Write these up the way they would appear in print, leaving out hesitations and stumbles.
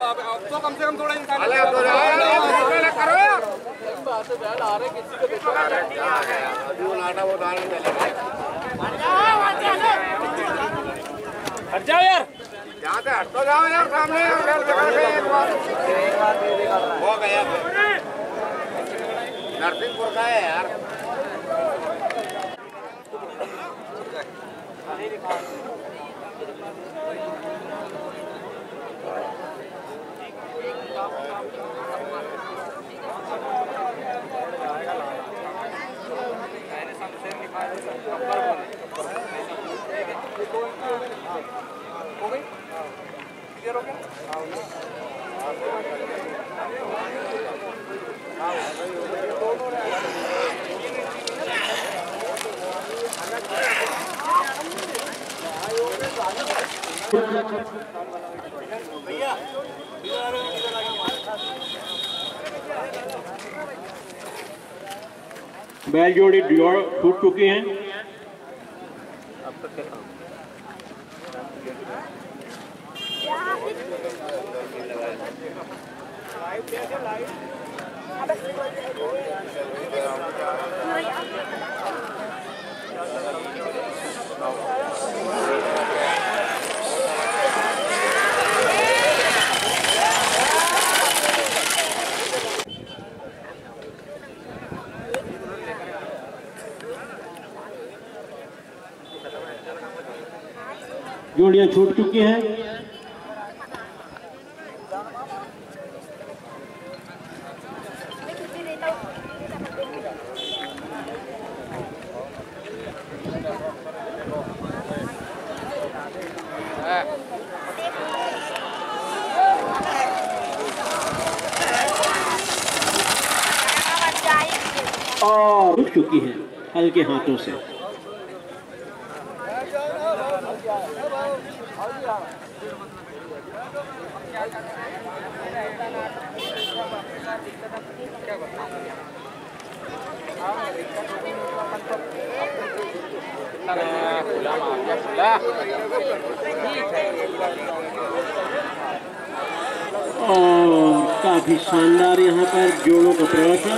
अब तो कम से कम थोड़ा इंसान करो यार बात से बैल आ रहे किसी को देखो अभी वो लाटा वो डाल नहीं हट जाओ यार यहाँ से हट तो जाओ यार सामने हो गया नरसिंहपुर का है यार हो गई क्लियर हो गया भैया बैल जोड़ी छूट चुकी हैं। अब तक क्या जोड़ियां छूट चुकी हैं। और रुक चुकी है हल्के हाथों से। और काफी शानदार यहाँ पर जोड़ों का प्रदर्शन।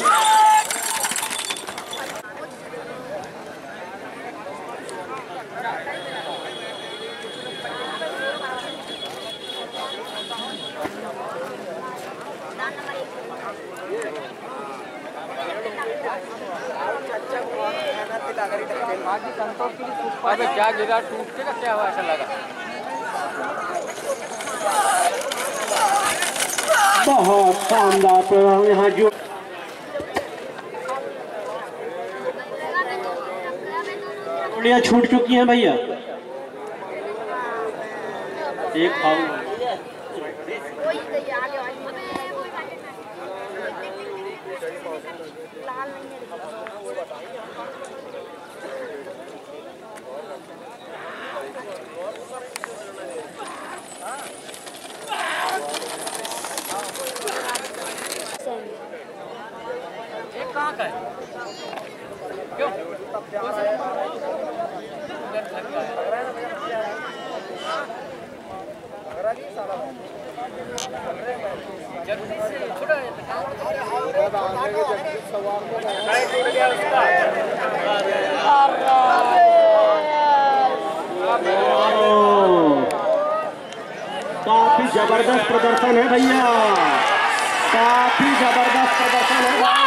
अबे क्या गिरा टूट के क्या हुआ ऐसा लगा। बहुत शानदार प्रदर्शन यहाँ जो जोड़ियां छूट चुकी हैं भैया। एक फाउल कहाँ का है? क्यों? जल्दी से छोड़ा काफी जबरदस्त प्रदर्शन है भैया, काफी जबरदस्त प्रदर्शन है भाई।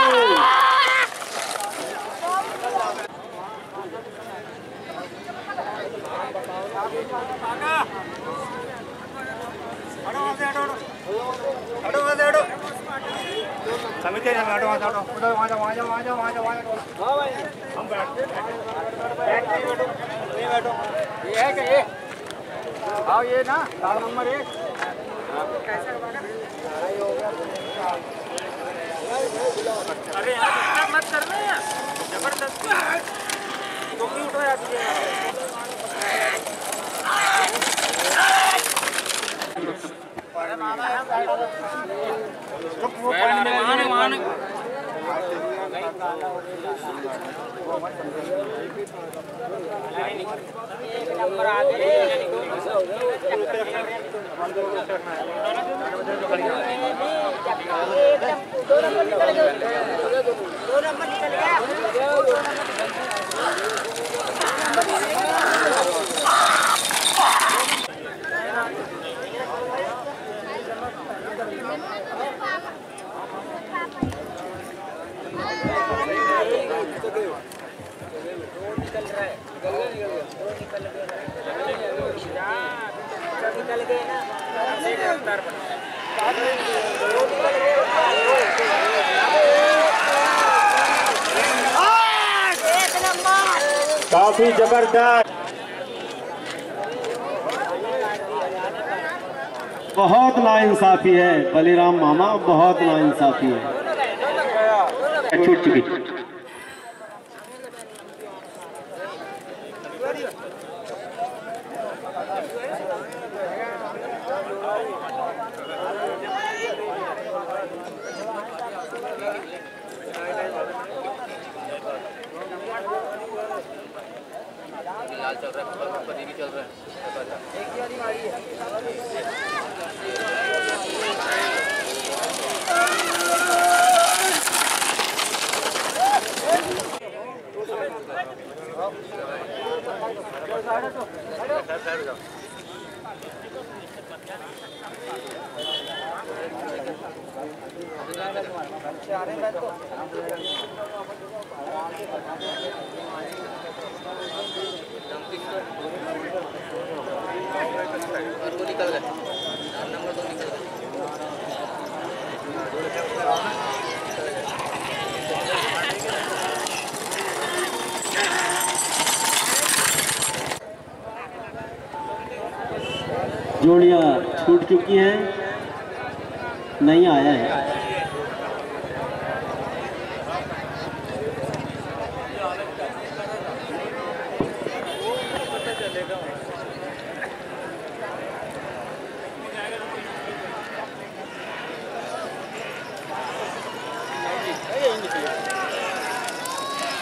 समिति है बैठो वहाँ जाओ उधर वहाँ जाओ वहाँ जाओ वहाँ जाओ वहाँ जाओ वहाँ जाओ। हाँ भाई हम बैठो ये बैठो ये है क्या ये आओ ये ना 4 नंबर 1 कैसा अरे यार मत करना यार जबरदस्त तुम भी उठो यार काफी जबरदस्त, बहुत नाइंसाफी है बलिराम मामा, बहुत नाइंसाफी है। छूट चुकी। लाल चल रहा है, पर भी चल रहा है। एक ही वाली मारी है। और वो निकल गए, नंबर 2 निकल गए। जोड़ियां छूट चुकी हैं, नहीं आया है।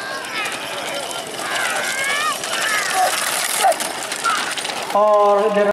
और